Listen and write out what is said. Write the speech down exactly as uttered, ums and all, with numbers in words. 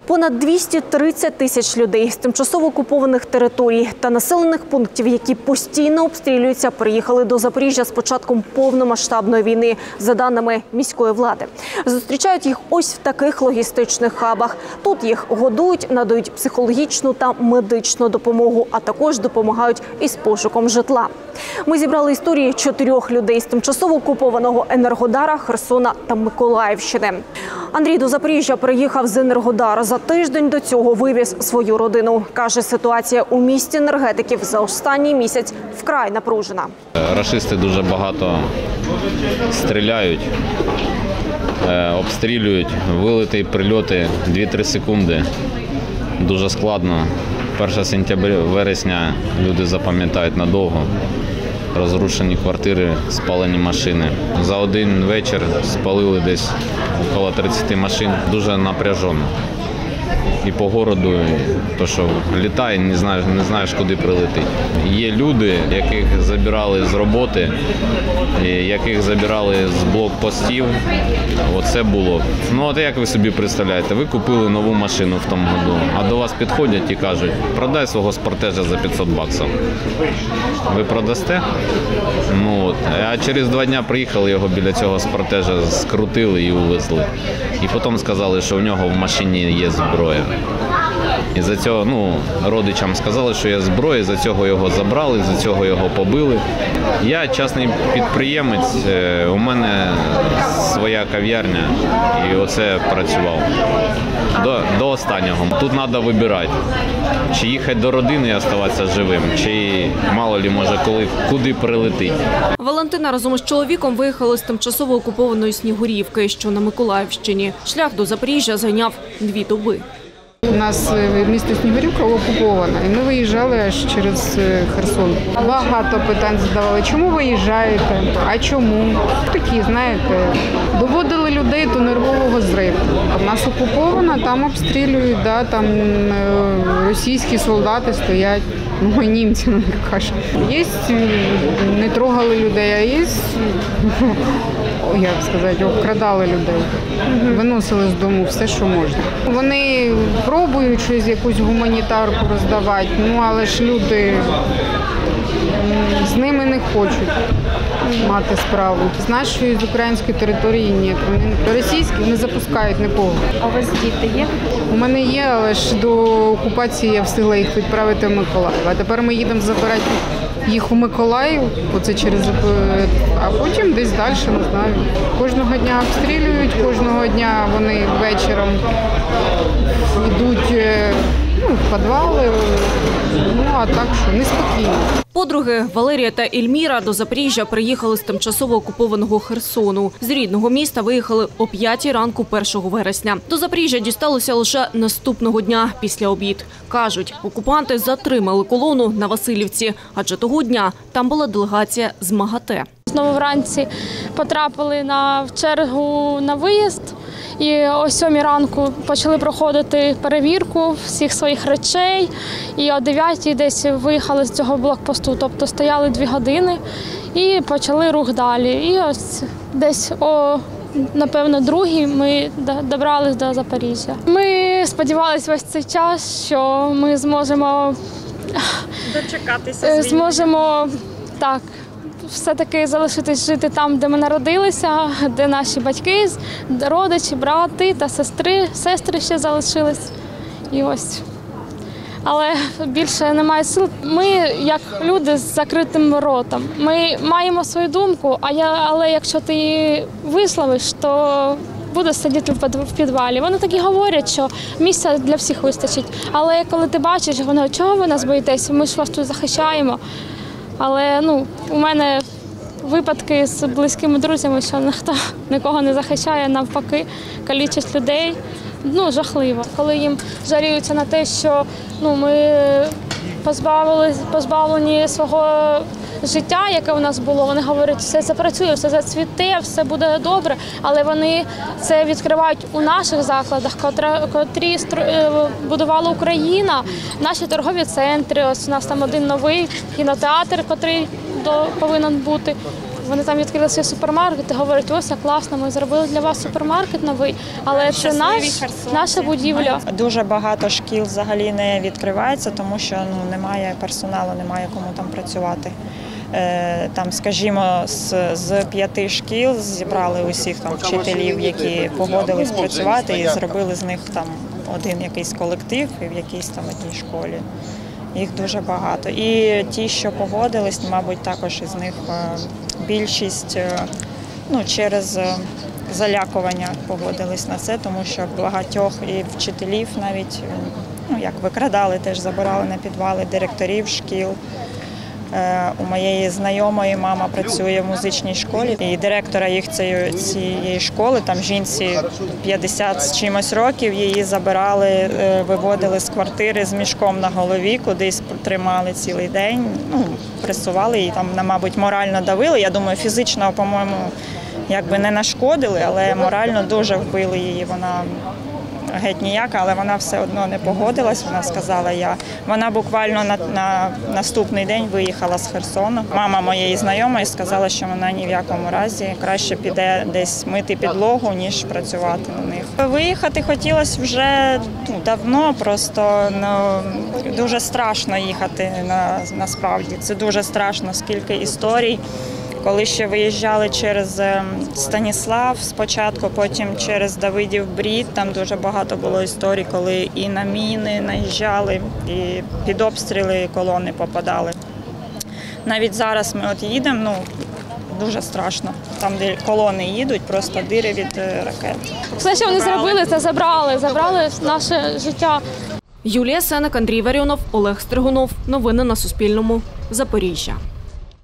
Понад двісті тридцять тисяч людей з тимчасово окупованих територій та населених пунктів, які постійно обстрілюються, приїхали до Запоріжжя з початком повномасштабної війни, за даними міської влади. Зустрічають їх ось в таких логістичних хабах. Тут їх годують, надають психологічну та медичну допомогу, а також допомагають із пошуком житла. Ми зібрали історії чотирьох людей з тимчасово окупованого Енергодара, Херсона та Миколаївщини. Андрій до Запоріжжя приїхав з Енергодара. За тиждень до цього вивіз свою родину. Каже, ситуація у місті енергетиків за останній місяць вкрай напружена. Рашисти дуже багато стріляють, обстрілюють, вилети і прильоти дві-три секунди. Дуже складно. перше сентября, вересня люди запам'ятають надовго. Розрушені квартири, спалені машини. За один вечір спалили десь около тридцяти машин. Дуже напряжено. І по городу, і то, що літає, не знаєш, не знаєш, куди прилетить. Є люди, яких забирали з роботи, яких забирали з блокпостів. Оце було. Ну, от як ви собі представляєте, ви купили нову машину в тому году, а до вас підходять і кажуть, продай свого спортежа за п'ятсот баксів. Ви продасте? Ну, от. А через два дні приїхали, його біля цього спортежа скрутили і увезли. І потім сказали, що в нього в машині є зброя. І за цього, ну, родичам сказали, що є зброя, за цього його забрали, за цього його побили. Я частний підприємець, у мене своя кав'ярня, і оце працював до, до останнього. Тут треба вибирати, чи їхати до родини і залишатися живим, чи мало ли, може, коли, куди прилетить. Валентина разом із чоловіком виїхали з тимчасово окупованої Снігурівки, що на Миколаївщині. Шлях до Запоріжжя зайняв дві доби. У нас місто Снігурівка окуповане, і ми виїжджали аж через Херсон. Багато питань задавали, чому виїжджаєте, а чому. Такі, знаєте, доводили людей до нервового зриву. У нас окуповано, там обстрілюють, да, там російські солдати стоять, ну, німці, ну, кажуть. Є, не трогали людей, а є, як сказати, обкрадали людей. Виносили з дому все, що можна. Вони пробують щось, якусь гуманітарку роздавати, ну, але ж люди з ними не хочуть мати справу. З нашої, з української території ні. Вони російські не запускають нікого. А у вас діти є? У мене є, але ж до окупації я встигла їх відправити в Миколаїв. А тепер ми їдемо забирати їх у Миколаїв, оце через, а потім десь далі, не знаю. Кожного дня обстрілюють, кожного дня вони вечором йдуть, ну, в підвали, ну, а так що, неспокійно. Подруги Валерія та Ельміра до Запоріжжя приїхали з тимчасово окупованого Херсону. З рідного міста виїхали о п'ятій ранку першого вересня. До Запоріжжя дісталося лише наступного дня після обід. Кажуть, окупанти затримали колону на Василівці, адже того дня там була делегація з МАГАТЕ. Знову вранці потрапили на чергу на виїзд і о сьомій ранку почали проходити перевірку всіх своїх речей. І о дев'ятій десь виїхали з цього блокпосту, тобто стояли дві години і почали рух далі. І ось десь о, напевно, другій ми добрались до Запоріжжя. Ми сподівалися весь цей час, що ми зможемо дочекатися, зможемо так. Все-таки залишитись жити там, де ми народилися, де наші батьки, родичі, брати та сестри, сестри ще залишились. І ось. Але більше немає сил. Ми, як люди з закритим ротом, ми маємо свою думку, а я, але якщо ти її висловиш, то буде сидіти в підвалі. Вони так і говорять, що місця для всіх вистачить. Але коли ти бачиш, вони, чого ви нас боїтеся, ми ж вас тут захищаємо. Але ну, у мене випадки з близькими друзями, що ніхто нікого не захищає, навпаки, кількість людей, ну, жахливо. Коли їм жаліються на те, що ну, ми позбавлені свого життя, яке у нас було, вони говорять, все запрацює, все зацвіте, все буде добре, але вони це відкривають у наших закладах, котрі будувала Україна, наші торгові центри, ось у нас там один новий кінотеатр, який повинен бути. вони там відкрили свій супермаркет і говорять, ось як класно, ми зробили для вас супермаркет новий, але це наш, наша будівля. Дуже багато шкіл взагалі не відкривається, тому що ну, немає персоналу, немає кому там працювати. Там, скажімо, з, з п'яти шкіл зібрали усіх там вчителів, які погодились працювати, і зробили з них там один якийсь колектив в якійсь там одній школі. Їх дуже багато. І ті, що погодились, мабуть, також із них більшість ну, через залякування погодились на це, тому що багатьох і вчителів навіть ну, як викрадали, теж забирали на підвали директорів шкіл. У моєї знайомої мама працює в музичній школі, і директора їх цієї, цієї школи, там жінці п'ятдесят з чимось років, її забирали, виводили з квартири з мішком на голові, кудись тримали цілий день, ну, пресували її, там, мабуть, морально давили. Я думаю, фізично, по-моєму, якби не нашкодили, але морально дуже вбили її. Вона геть ніяка, але вона все одно не погодилась. Вона сказала, я. Вона буквально на, на наступний день виїхала з Херсону. Мама моєї знайомої сказала, що вона ні в якому разі краще піде десь мити підлогу, ніж працювати на них. Виїхати хотілося вже ну, давно, просто ну, дуже страшно їхати на, насправді. Це дуже страшно, скільки історій. Коли ще виїжджали через Станіслав спочатку, потім через Давидів Брід, там дуже багато було історій, коли і на міни наїжджали, і під обстріли колони попадали. Навіть зараз ми от їдемо, ну, дуже страшно. Там, де колони їдуть, просто дири від ракет. Все, що вони зробили, це забрали, забрали наше життя. Юлія Сенек, Андрій Варіонов, Олег Стригунов. Новини на Суспільному. Запоріжжя.